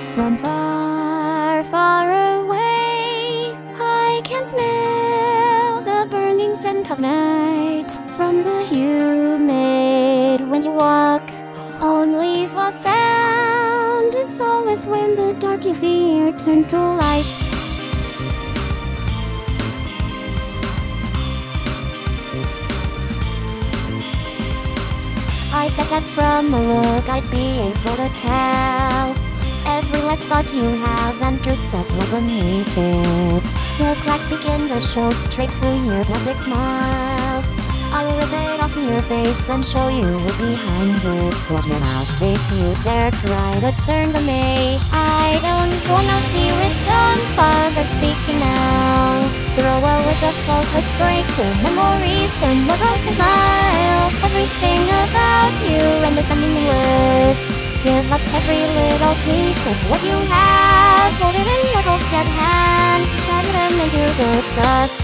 From far, far away, I can smell the burning scent of night. From the humid when you walk, only for sound is solace when the dark you fear turns to light. I bet that from a look I'd be able to tell every last thought you have and truth that was beneath it. The cracks begin to show straight through your plastic smile. I'll rip it off your face and show you what's behind it. Watch your mouth if you dare try to turn to me. I don't wanna hear it, don't bother speaking now. Throw away the falsehoods, break the memories, burn the rose and smile. Everything about you renders them meaningless. Give up every little piece of what you have. Hold it in your cold dead hands, shatter them into the dust.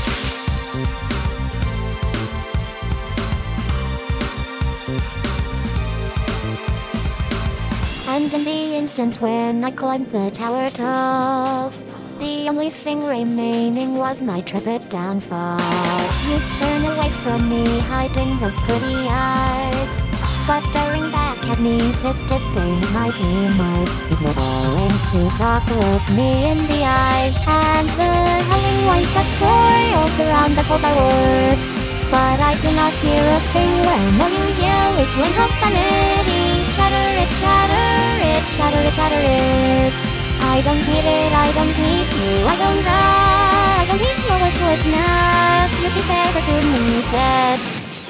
And in the instant when I climbed the tower tall, the only thing remaining was my trepid downfall. You turn away from me, hiding those pretty eyes, but staring back at me, this disdain is my demise. If you're willing to talk, look me in the eyes, and the howling winds that coils around us hold our words. But I do not hear a thing when all you yell is wind profanity. Chatter it, chatter it, chatter it, chatter it. I don't need it, I don't need you, I don't need your worthlessness. You'd be better to me dead.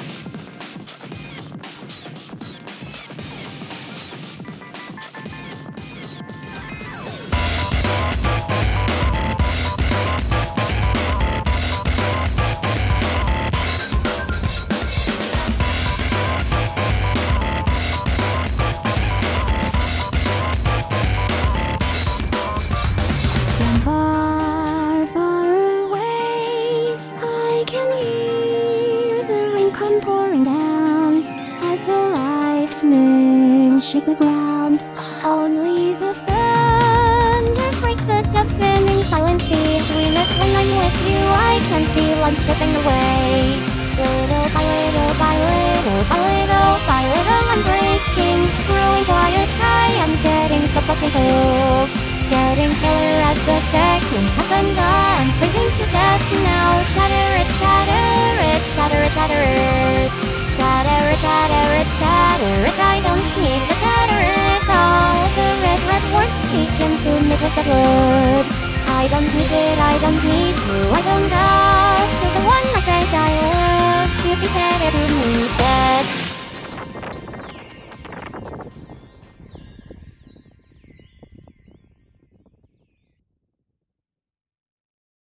From far, far away, I can hear the rain come pouring down as the lightning shakes the ground. Only the thunder breaks the deafening silence between us. When I'm with you, I can feel I'm chipping away. Little by little by little by little by little, I'm breaking. Growing quiet, I am getting so fucking cold. Getting paler as the seconds pass and I'm freezing to death now. Chatter it, chatter it, chatter it, chatter it. Chatter it, chatter it, chatter it. I don't need to chatter it all. The red words speak into music that would. I don't need it, I don't need you, I don't go to the one I said I love. You'd be better to me dead.